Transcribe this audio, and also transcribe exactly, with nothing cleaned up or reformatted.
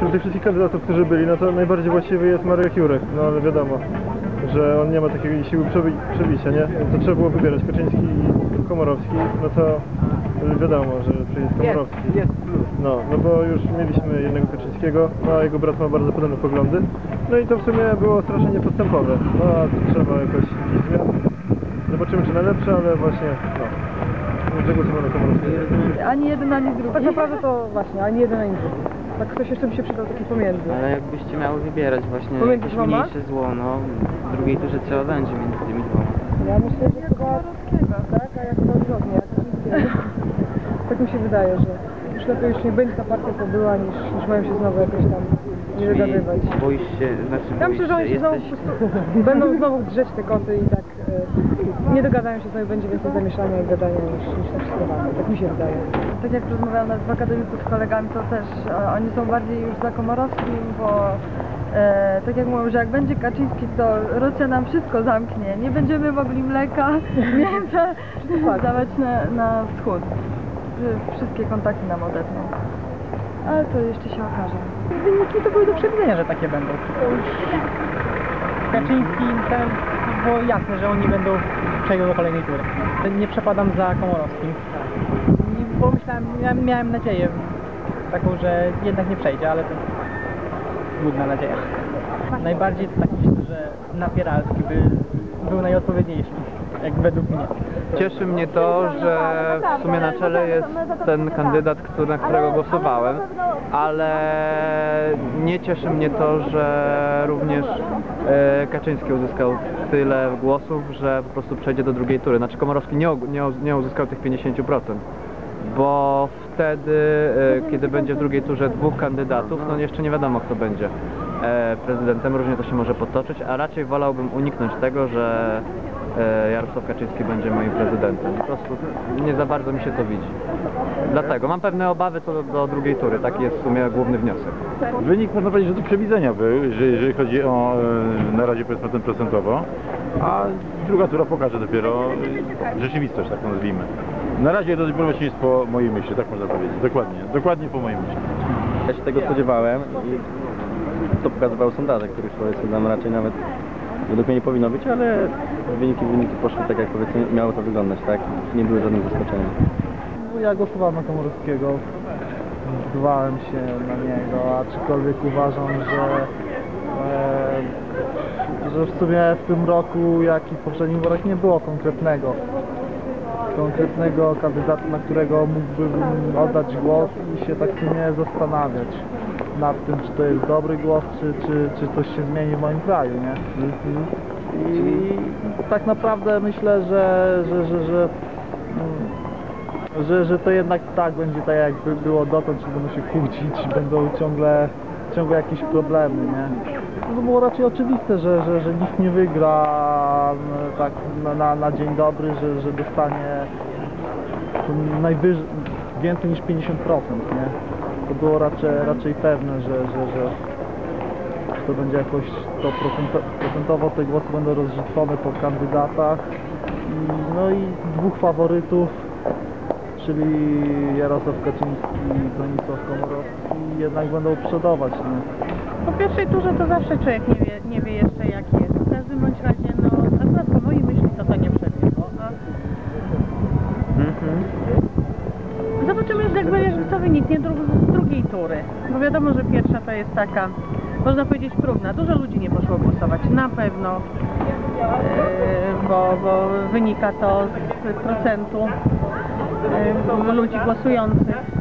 wśród tych wszystkich kandydatów, którzy byli, no to najbardziej właściwy jest Marek Jurek, no ale wiadomo, że on nie ma takiej siły przebi przebicia, nie? To trzeba było wybierać Kaczyński i Komorowski, no to wiadomo, że przyjdzie Komorowski. Jest, jest plus. No, no bo już mieliśmy jednego Kaczyńskiego, no a jego brat ma bardzo podobne poglądy, no i to w sumie było strasznie niepodstępowe, no a tu trzeba jakoś jakiś zmian. Zobaczymy, czy najlepsze, ale właśnie, no. Dlaczego Simona Komorowskiego? Ani jeden, ani drugi. Tak naprawdę to właśnie, ani jeden, ani drugi. Tak ktoś jeszcze mi się przydał taki pomiędzy. Ale jakbyście miały wybierać właśnie Pomiędzy jakieś dwoma? mniejsze zło, no w drugiej turze trzeba będzie między tymi dwoma. Ja myślę, że chyba tak, a ja chyba odwrotnie, jak Kaczyńskiego. Tak mi się wydaje, że już lepiej już nie będzie ta partia pobyła, niż, niż mają się znowu jakoś tam nie Czyli dogadywać. boisz się, znaczy Ja boisz myślę, że oni się znowu jesteś... po prostu będą znowu drzeć te koty i tak e, nie dogadają się, znowu będzie więcej zamieszania i gadania niż, niż na wszystko razem. Tak mi się wydaje. Tak jak rozmawiałam nawet w akademiku z kolegami, to też e, oni są bardziej już za Komorowskim, bo e, tak jak mówią, że jak będzie Kaczyński, to Rosja nam wszystko zamknie. Nie będziemy mogli mleka, mięsa dawać na, na wschód. Że wszystkie kontakty nam odetną. Ale to jeszcze się okaże. Wyniki to były do przewidzenia, że takie będą. To już Kaczyński, ten, było jasne, że oni będą przejdą do kolejnej tury. Nie przepadam za Komorowskim, bo myślałem, miałem, miałem nadzieję taką, że jednak nie przejdzie, ale to złudna nadzieja. Najbardziej tak myślę, że Napieralski by był najodpowiedniejszy, jak według mnie. Cieszy mnie to, że w sumie na czele jest ten kandydat, który, na którego głosowałem, ale nie cieszy mnie to, że również e, Kaczyński uzyskał tyle głosów, że po prostu przejdzie do drugiej tury. Znaczy Komorowski nie, nie, nie uzyskał tych pięćdziesięciu procent, bo wtedy, e, kiedy będzie w drugiej turze dwóch kandydatów, no jeszcze nie wiadomo, kto będzie e, prezydentem, różnie to się może potoczyć, a raczej wolałbym uniknąć tego, że Jarosław Kaczyński będzie moim prezydentem. Po prostu nie za bardzo mi się to widzi. Dlatego mam pewne obawy co do, do drugiej tury. Taki jest w sumie główny wniosek. Wynik można powiedzieć, że do przewidzenia był, że jeżeli chodzi o na razie powiedzmy ten procentowo, a druga tura pokaże dopiero rzeczywistość, tak to nazwijmy. Na razie rozbiorowość nie jest po mojej myśli, tak można powiedzieć. Dokładnie, dokładnie po mojej myśli. Ja się tego spodziewałem i to pokazywały sondaże, których powiedzmy nam raczej nawet według mnie nie powinno być, ale wyniki, wyniki poszły tak, jak powiedzmy miało to wyglądać, tak? Nie były żadnym zaskoczeniem. Ja głosowałem na Komorowskiego, zdecydowałem się na niego, aczkolwiek uważam, że, e, że w sumie w tym roku, jak i w poprzednich wyborach nie było konkretnego konkretnego kandydata, na którego mógłbym oddać głos i się tak w sumie zastanawiać nad tym, czy to jest dobry głos, czy, czy, czy coś się zmieni w moim kraju, nie? I tak naprawdę myślę, że, że, że, że, że, że to jednak tak będzie tak, jakby było dotąd, czy będą się kłócić, będą ciągle, ciągle jakieś problemy, nie? To było raczej oczywiste, że, że, że nikt nie wygra tak na, na dzień dobry, że, że dostanie najwyżej, więcej niż pięćdziesiąt procent, nie? To było raczej, raczej pewne, że, że, że to będzie jakoś to procentowo te głosy będą rozrzucone po kandydatach. I, no i dwóch faworytów, czyli Jarosław Kaczyński i Bronisław Komorowski, jednak będą przodować. Nie? Po pierwszej turze to zawsze człowiek nie wie, nie wie jeszcze jak jest. W każdym bądź razie, no akurat po mojej myśli to to nie przebiegło. A... Mhm. Zobaczymy jeszcze jakby, jakby co wyniknie z drugiej tury. Bo wiadomo, że pierwsza to jest taka, można powiedzieć, próbna. Dużo ludzi nie poszło głosować, na pewno. Yy, bo, bo wynika to z procentu yy, ludzi głosujących.